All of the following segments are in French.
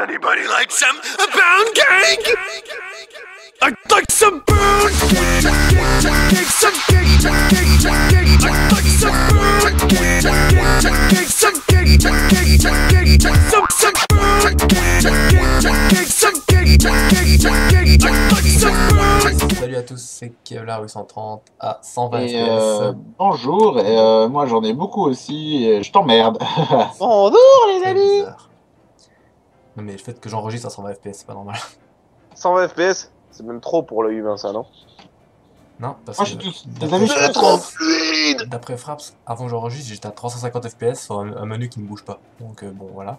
Anybody like some pound cake? I'd like some pound cake. Some cake. I'd like some pound cake. Some cake. Some pound cake. Some cake. I'd like some pound. Salut à tous, c'est Kevlar 830 à 120 Et FPS. bonjour, et moi j'en ai beaucoup aussi, et je t'emmerde. Bonjour les C'est amis. bizarre. Non mais le fait que j'enregistre à 120 FPS, c'est pas normal. 120 FPS, c'est même trop pour le humain ça, non? Non, parce Moi que j'ai tous des d'après- amis, je suis trop fluide. d'après Fraps, avant que j'enregistre, j'étais à 350 FPS sur un menu qui ne bouge pas. Donc bon, voilà.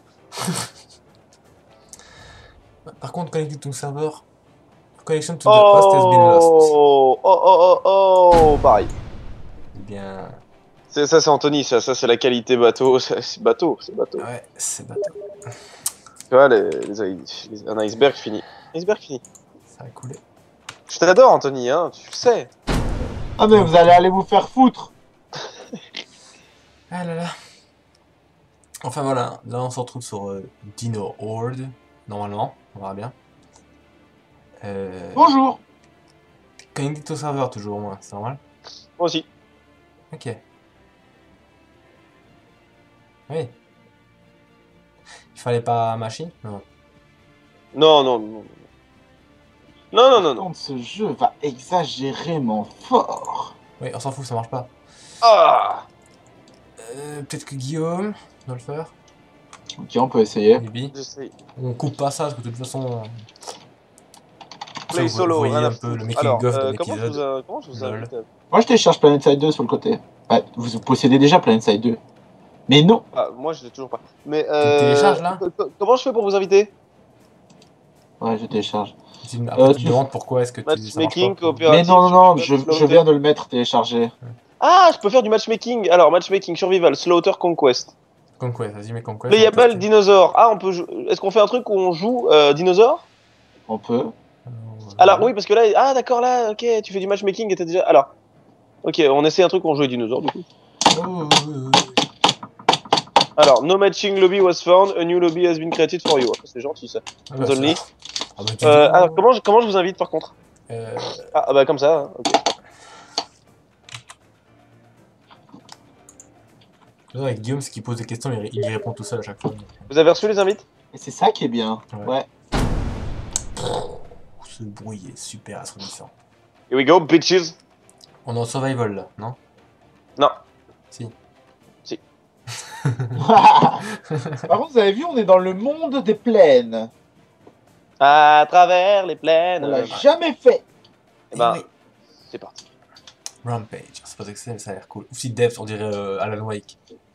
Par contre, connected to server, connection to the host has been lost. Oh, pareil. Eh bien, Ça c'est Anthony, ça c'est la qualité bateau, c'est bateau. ouais, c'est bateau. Tu vois, un iceberg fini. Ça a coulé. Je t'adore Anthony, hein, tu le sais. Ah mais vous allez aller vous faire foutre. Ah là là. Enfin voilà, là on se retrouve sur Dino Horde, normalement, on verra bien. Bonjour. Connected au serveur toujours au moins, c'est normal. Moi aussi. Ok. Oui. Il fallait pas machine? Non. Non. Par contre, ce jeu va exagérément fort. Oui, on s'en fout, ça marche pas. Ah. Peut-être que Guillaume doit le faire. Ok, on peut essayer. Bibi. J'essaye. On coupe pas ça, parce que de toute façon... Play vous solo, voyez rien à un peu le foutre. making Alors, of de comment l'épisode. je vous Lol. invite Moi je télécharge Planet Side 2 sur le côté. Ouais, vous possédez déjà Planet Side 2. Mais non. Ah, moi je l'ai toujours pas. Mais le télécharges, là comment je fais pour vous inviter? Ouais, je télécharge. Après, tu tu- te demandes pourquoi est-ce que ça marche Matchmaking, pas. Mais coopératif. non, survival, je viens de le mettre téléchargé. Ah, je peux faire du matchmaking. Alors, matchmaking, survival, slaughter, conquest. Conquest, vas-y, mais Conquest. Playable, dinosaure. Ah, on peut est-ce qu'on fait un truc où on joue dinosaure? On peut. Alors, oui, parce que là, ah, d'accord, là, ok, tu fais du matchmaking et t'as déjà. Alors, ok, on essaie un truc où on joue les dinosaures, du coup. Alors, no matching lobby was found, a new lobby has been created for you. C'est gentil ça. Only. Alors, comment je vous invite par contre? Ah, bah, comme ça, hein, ok. Avec Guillaume, ce qui pose des questions, il y répond tout seul à chaque fois. Vous avez reçu les invites? Et c'est ça qui est bien. Ouais. Ouais. Ce bruit est super assourdissant. Here we go, bitches. On est en survival là, non? Non. Si. Par contre, vous avez vu, on est dans le monde des plaines. À travers les plaines. On l'a jamais fait. Eh ben, oui. c'est parti. Rampage, c'est pas que c'est, mais ça a l'air cool. Ou si Depth, on dirait Alan Wake.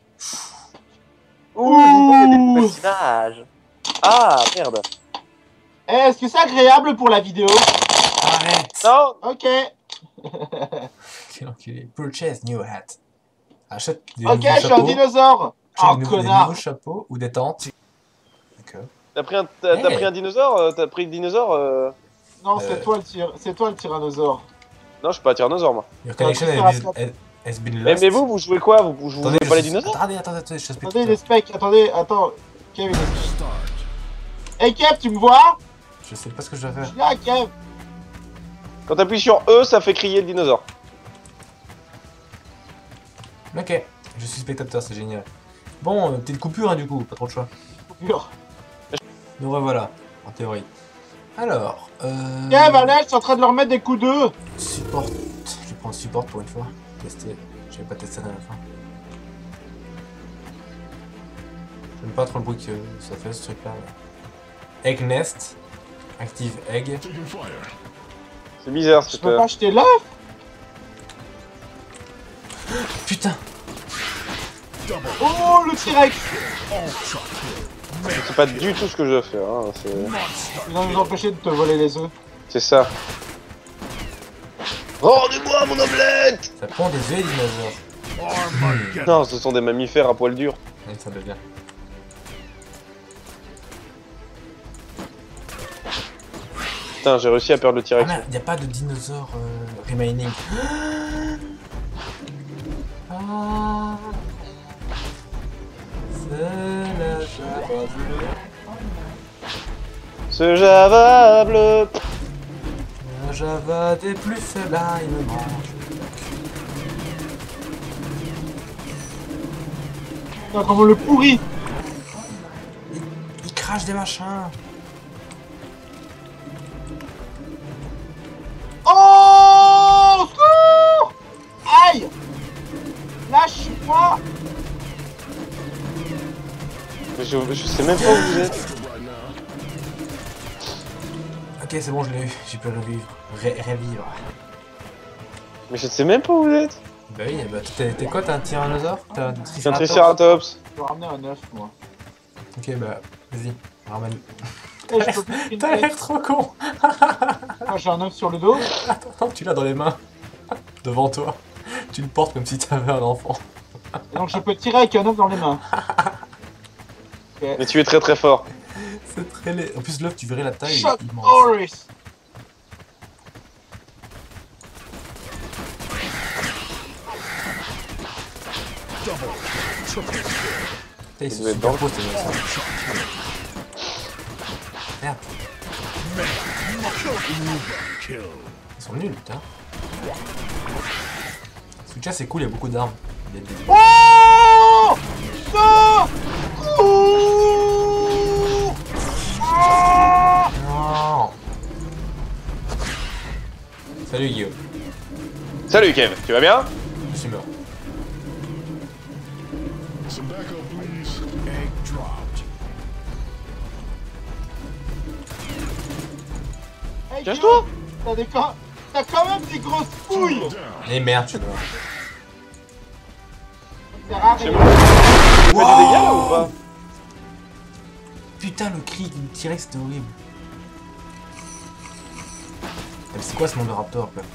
Ouh, il y a des personnages. Ah, merde. Eh, est-ce que c'est agréable pour la vidéo? Arrête! Non. Ok. Quel enculé. Purchase new hat. Achète des Ok, nouveaux je suis un chapeaux. dinosaure. Achète Oh, des connard. nouveaux chapeaux ou des tentes. D'accord. T'as pris un dinosaure? T'as pris le dinosaure? Non, c'est toi le tyrannosaure. Non, je suis pas un tyrannosaure, moi. Your connection Triceratops. has been Mais, lost. vous jouez quoi? Vous jouez Attendez, pas les dinosaures? Attendez, je t'explique. Attendez, les specs. Attends. Kev, Hey Kev, tu me vois? Je sais pas ce que je dois Je faire. suis là, Kev. Quand t'appuies sur E, ça fait crier le dinosaure. Ok, je suis spectateur, c'est génial. Bon, petite coupure hein, du coup, pas trop de choix. Coupure. Nous revoilà, en théorie. Alors, Kev, allez, je suis en train de leur mettre des coups d'eux. support. Je vais prendre support pour une fois. Tester. J'avais pas testé la dernière fois. J'aime pas trop le bruit que ça fait ce truc là. Egg Nest. Active Egg. C'est bizarre, Je c'est peux pas acheter l'œuf. Putain! Oh, le T-Rex. c'est pas du tout ce que je dois faire. Hein. Ils vont nous empêcher de te voler les œufs. C'est ça. Rendez-moi mon omelette! Ça prend des œufs, dinosaures. Non, ce sont des mammifères à poil dur. Ouais, ça devient. Putain, j'ai réussi à perdre le Ah T-Rex. merde, y a pas de dinosaures remaining. Ah, c'est la Ce Java bleu. Un Java des plus faibles, là, il me mange. Putain, comment le pourri. Il crache des machins. Oh, au secours. Aïe. Lâche-moi. Mais je sais même pas où vous êtes. Ok, c'est bon, je l'ai eu. J'ai pu revivre. Revivre. Mais je sais même pas où vous êtes. Bah oui, bah t'es quoi? T'as un tyrannosaure? T'as un C'est un Triceratops. Je vais ramener un œuf, moi. Ok, bah vas-y, ramène. Eh, je peux plus T'as l'air trop con. Moi, j'ai un œuf sur le dos. Attends, tu l'as dans les mains. Devant toi. Tu le portes comme si t'avais un enfant. Et donc, je peux tirer avec un œuf dans les mains. Okay. Mais tu es très très fort. C'est très laid. En plus, l'œuf, tu verrais la taille. Shot immense. Horus. Ils Vous sont êtes super dans beaux, ces mecs, ça. Merde. Ils sont nuls, putain. Sucha, c'est cool, il y a beaucoup d'armes. Oh non. Ouh. Ah. Non. Salut, Guillaume. Salut Kev, tu vas bien? Je suis mort. Hey, Cache-toi. T'as quand même des grosses couilles. Eh merde, tu meurs. C'est rare. C'est bon. Tu fais des dégâts là ou pas? Putain, le cri du T-Rex, c'était horrible. Mais c'est quoi ce nom de raptor, quoi?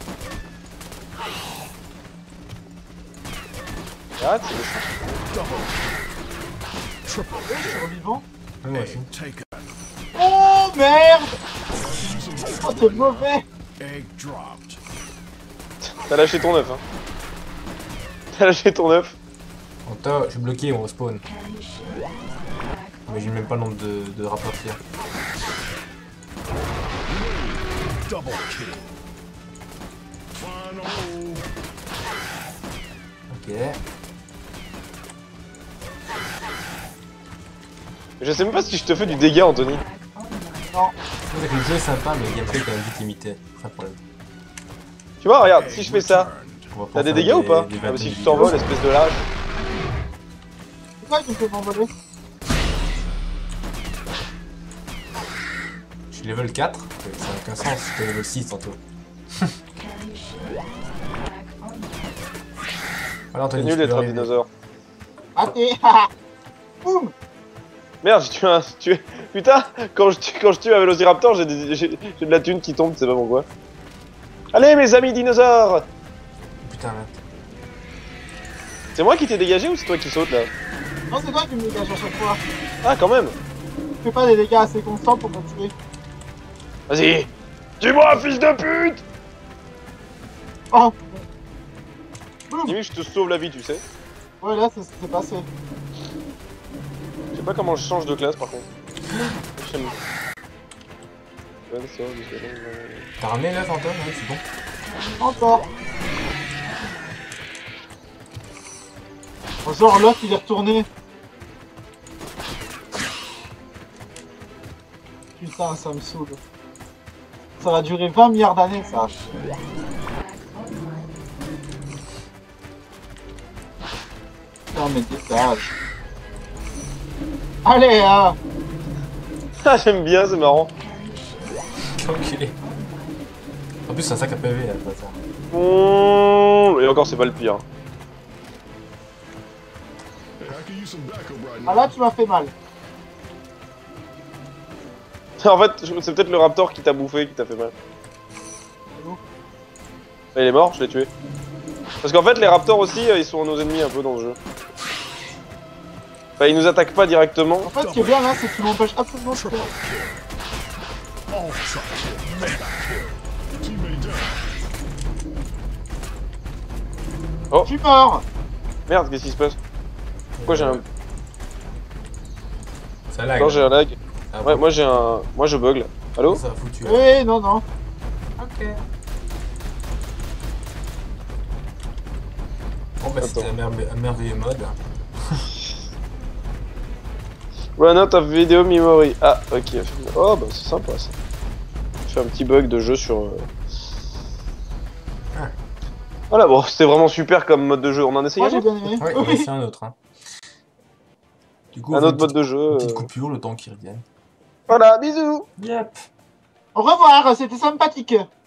Ah, c'est Je suis revivant. Ouais, Oh merde. Oh, t'es mauvais. T'as lâché ton œuf, hein. T'as lâché ton œuf. je suis bloqué, on respawn. Mais j'ai même pas le nombre de rapports hier. Ok. Je sais même pas si je te fais du dégât, Anthony. Non. C'est que le jeu est sympa, mais le gameplay est quand même vite limité. C'est un problème. Tu vois, regarde, si je fais ça, On va t'as des faire dégâts ou pas? des Ah, bah, si 20 tu t'envoles, espèce de lâche. C'est quoi qui me fait m'envoler? Je suis level 4, ça n'a aucun sens, j'étais level 6 tantôt. Voilà, C'est Anthony, nul tu peux d'être un arriver. dinosaure. Raté. Boum. Merde, j'ai tué un. Putain, quand je tue un Vélociraptor, j'ai de la thune qui tombe, c'est pas pourquoi. Allez, mes amis dinosaures! Putain, là. C'est moi qui t'ai dégagé ou c'est toi qui sautes là? Non, c'est toi qui me dégage à chaque fois. Ah, quand même! Tu fais pas des dégâts assez constants pour me tuer. Vas-y! Tue-moi, fils de pute! Oh. Boum. Limite, je te sauve la vie, tu sais. Ouais, là, c'est ce qui s'est passé. Je sais pas comment je change de classe par contre. J'aime. T'as ramené l'œuf, Antoine? Ouais, c'est bon. Encore. Oh, genre, l'œuf, il est retourné. Putain, ça me saoule. Ça va durer 20 milliards d'années, ça. Putain, mais dégage. Allez, hein. Ah, j'aime bien, c'est marrant. Enculé. En plus, c'est un sac à PV, là, le bâtard. Et encore, c'est pas le pire. Ah là, tu m'as fait mal. En fait, c'est peut-être le raptor qui t'a bouffé, qui t'a fait mal. Il est mort, je l'ai tué. Parce qu'en fait, les raptors aussi, ils sont nos ennemis un peu dans ce jeu. Enfin, ils nous attaquent pas directement. En fait, ce qui est bien là, c'est que tu m'empêches absolument de faire. Oh. Je suis mort. Merde, qu'est-ce qui se passe? Pourquoi j'ai un... Ça lag. Non, j'ai un lag. Ah Ouais, moi j'ai un. Moi je bug là. Allô? Ça a foutu. Oui, non, non. Ok. Bon bah c'était un merveilleux mode. Run out of video memory. Ah, ok. Oh, bah c'est sympa ça. Je fais un petit bug de jeu sur. Ah. Voilà, bon, c'était vraiment super comme mode de jeu. On en essaye Moi, un j'ai autre? bien aimé. Ouais, on va essayer un autre. Hein. Du coup, Un autre mode de jeu. Une petite coupure, le temps qu'il revienne. Voilà, bisous! Yep. Au revoir, c'était sympathique.